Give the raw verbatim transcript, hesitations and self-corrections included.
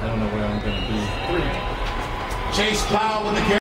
don't know where I'm going to be. Chase Powell with the carry.